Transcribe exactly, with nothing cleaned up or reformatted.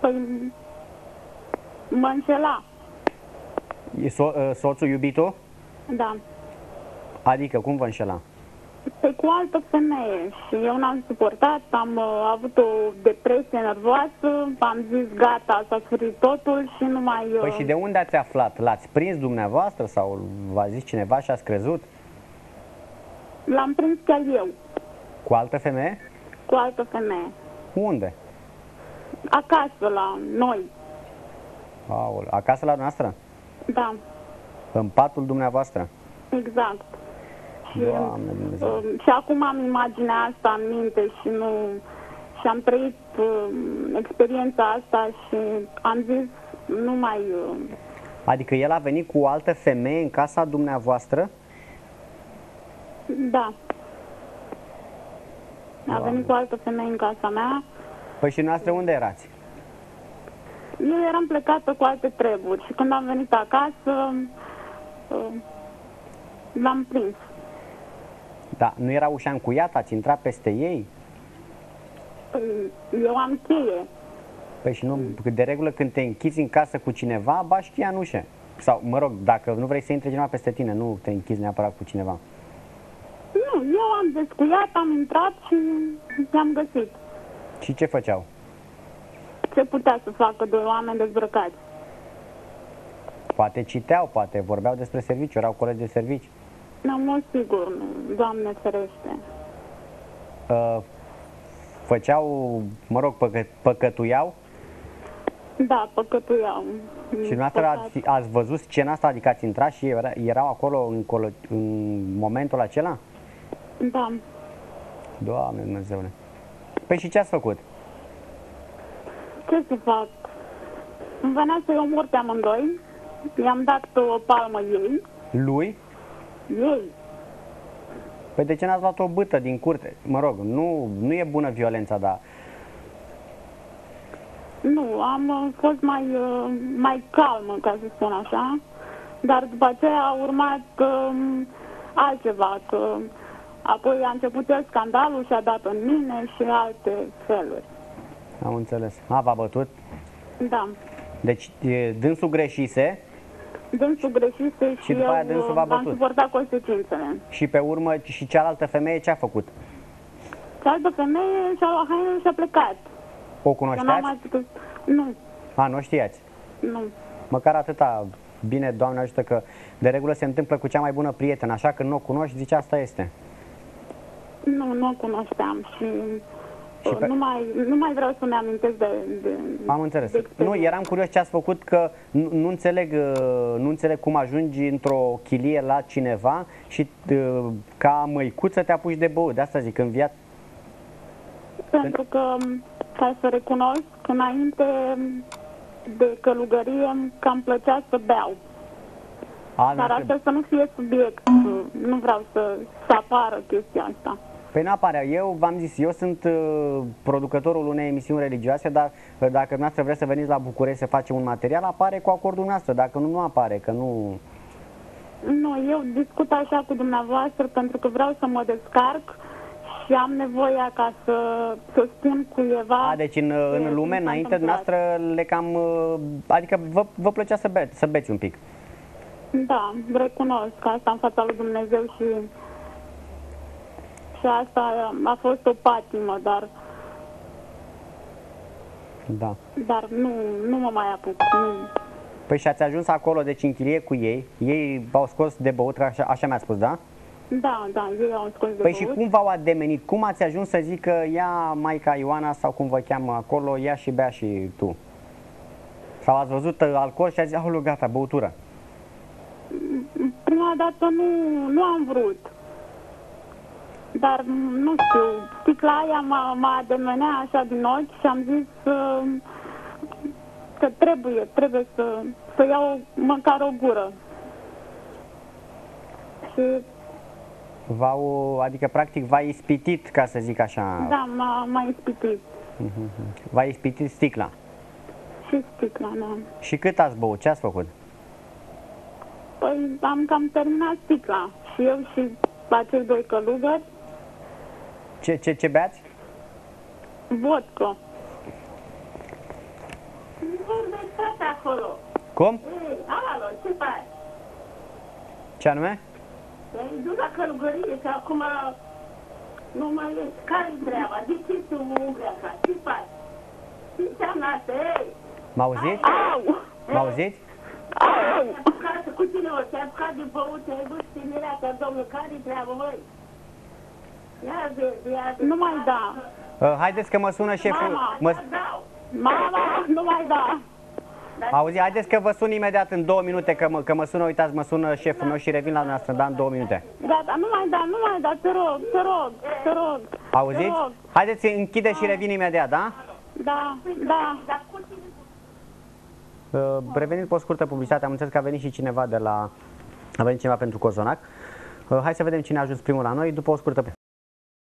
Păi, mă înșela. E so, soțul, iubitul? Da. Adică, cum vă înșela? Pe cu altă femeie și eu n-am suportat, am uh, avut o depresie nervoasă, am zis gata, s-a sfârșit totul și nu mai... Uh... Păi și de unde ați aflat? L-ați prins dumneavoastră sau v-a zis cineva și ați crezut? L-am prins chiar eu. Cu altă femeie? Cu altă femeie. Unde? Acasă, la noi. Aole. Acasă la noastră? Da, În patul dumneavoastră? exact. Și, Doamne Dumnezeu. uh, și acum am imaginea asta în minte și nu... Și am trăit uh, experiența asta și am zis nu mai... Uh, Adică el a venit cu o altă femeie în casa dumneavoastră? da. A Doamne. venit cu altă femeie în casa mea. Păi și noastră unde erați? Eu eram plecată cu alte treburi și când am venit acasă, uh, l-am prins. Da, nu era ușa încuiată, ați intrat peste ei? Uh, Eu am cheie. Păi și nu, de regulă când te închizi în casă cu cineva, bași cheia în ușă. Sau, mă rog, dacă nu vrei să intre cineva peste tine, nu te închizi neapărat cu cineva. Nu, eu am descuiat, am intrat și i-am găsit. Și ce făceau? Ce putea să facă doi oameni dezbrăcați? Poate citeau, poate vorbeau despre serviciu, erau colegi de serviciu. Nu, mult sigur, nu. Doamne ferește. Uh, făceau, mă rog, păcă, păcătuiau? Da, păcătuiau. Și dumneavoastră ați, ați văzut scena asta, adică ați intrat și era, erau acolo în, colo, în momentul acela? Da. Doamne Dumnezeule. Păi și ce ați făcut? Ce să fac? Îmi venea să-i omor pe amândoi. I-am dat o palmă ei. Lui? Ei. Păi de ce n-ați luat o bâtă din curte? Mă rog, nu, nu e bună violența, dar... Nu, am uh, fost mai, uh, mai calmă, ca să spun așa. Dar după aceea a urmat uh, altceva. Că apoi a început el scandalul și a dat în mine și alte feluri. Am înțeles. A, v-a bătut? Da. Deci e, dânsul greșise Dânsul greșise și, Și după aia eu dânsul v-a am bătut. suportat consecințele. și pe urmă și cealaltă femeie ce a făcut? Cealaltă femeie și-a luat hainele și a plecat. O Eu n-am cunoșteați? mai putut... Nu, A, nu știați. nu. Măcar atâta bine, Doamne ajută, că de regulă se întâmplă cu cea mai bună prietenă, așa că nu o cunoști, zice asta este. Nu, nu o cunoșteam și, Și și pe- nu, mai, nu mai vreau să-mi amintesc de, de Am înțeles. de Nu, experiență. eram curios ce ați făcut, că nu, nu, înțeleg, uh, nu înțeleg cum ajungi într-o chilie la cineva și uh, ca măicuță te apuci de băut. De asta zic, în viață. Pentru că, ca să recunosc, înainte de călugărie, că îmi plăcea să beau. A, Dar nu, asta să nu fie subiect. Nu vreau să, să apară chestia asta. Păi nu apare. Eu v-am zis, eu sunt uh, producătorul unei emisiuni religioase, dar uh, dacă dumneavoastră vreți să veniți la București să facem un material, apare cu acordul noastră. Dacă nu, nu apare, că nu... Nu, eu discut așa cu dumneavoastră pentru că vreau să mă descarc și am nevoia ca să, să spun cuiva... A, deci în, ce în lume, mi s-a înainte întâmplat. dumneavoastră, le cam... uh, Adică vă, vă plăcea să, be, să beți un pic. Da, recunosc asta în fața lui Dumnezeu și, și asta a fost o patimă, dar, Da. dar nu, nu mă mai apuc. Nu. Păi și ați ajuns acolo, deci în chirie cu ei, ei v-au scos de băut, că așa, așa mi-a spus, da? Da, da, ei au scos de Păi și băut. cum v-au ademenit? Cum ați ajuns să zic că ia Maica Ioana sau cum vă cheamă acolo, ia și bea și tu? Sau ați văzut uh, alcool și ați zis, aoleu, gata, băutură. Prima dată nu, nu am vrut. Dar, nu știu, sticla aia m-a, m-a ademenea așa din ochi și am zis uh, că trebuie, trebuie să, să iau măcar o gură. Și V-au, adică practic v-a ispitit, ca să zic așa, da, m-a, m-a ispitit. v-a ispitit sticla. Și sticla, da. Și cât ați băut? Ce ați făcut? Păi am cam terminat sticla. Și eu și acei doi călugări, Ce, ce, ce beați? vodcă. acolo. Cum? Ei, alo, ce faci? Ce anume? Te-ai dus la călugărie și acum nu mai ești. Care-i treaba? De ce tu umbli așa? Ce faci? Ce înseamnă asta? Ei! M-auziți? Au! M-auziți? Au! Acasă cu tine o te-ai apucat de băut, te-ai dus tinerea ca domnul. Care-i treaba, măi? Ia vezi, ia vezi. Nu mai da. Uh, haideți că mă sună șeful. Mama, Mă... dau. Mama, nu mai da. Auzi, haideți că vă sun imediat în două minute, că mă, că mă sună, uitați, mă sună șeful meu și revin la noastră, da, în două minute. Gata, nu mai da, nu mai da, te rog, te rog, te rog. Auziți? Te rog. Haideți, închide și revin imediat, da? Da, da. Uh, revenind pe o scurtă publicitate, am înțeles că a venit și cineva de la... A venit cineva pentru Cozonac. Uh, hai să vedem cine a ajuns primul la noi, după o scurtă